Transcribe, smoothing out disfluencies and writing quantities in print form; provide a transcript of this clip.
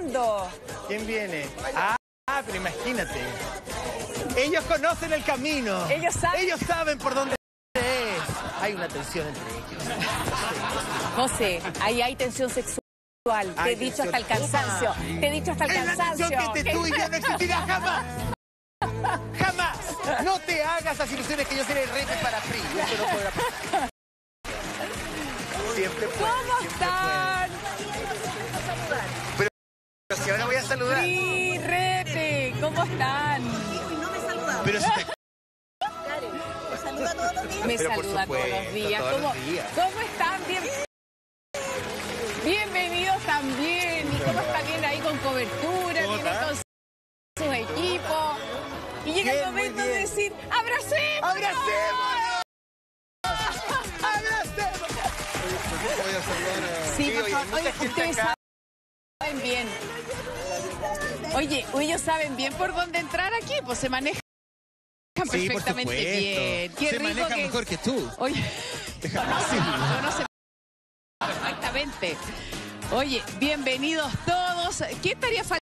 llegando. ¿Quién viene? Pero imagínate. Ellos conocen el camino. Ellos saben por dónde es. Hay una tensión entre ellos. José, ahí hay tensión sexual. Te he dicho hasta el cansancio. Te he dicho hasta el cansancio. Es la tensión que tú y yo no existirá jamás. Jamás. No te hagas las ilusiones que yo seré el rey para Pri. Eso no podrá pasar. Siempre puede. ¿Cómo están? Pero si ahora voy a saludar. Sí, Rete, ¿cómo están? No me saluda. Pero si te... Me saluda todos los días. Me Pero por saluda todos los supuesto, días. todos los días. ¿Cómo están? Bienvenidos también. ¿Y cómo está bien ahí con cobertura? ¿Cómo Vienen está? con sus equipos. Y llega el Bien, muy momento de bien. decir, ¡abracémonos! ¡Abracémonos! ¡Abracémonos! Voy a saludar a... Sí, Sí, por oye, favor. mucha Oye, gente ustedes acá. saben bien. Oye, ellos saben bien por dónde entrar aquí, pues se manejan Sí, por perfectamente supuesto. bien. Qué Se rico maneja que... mejor que tú. Oye, conoce perfectamente. Oye, bienvenidos todos. ¿Qué estaría faltando?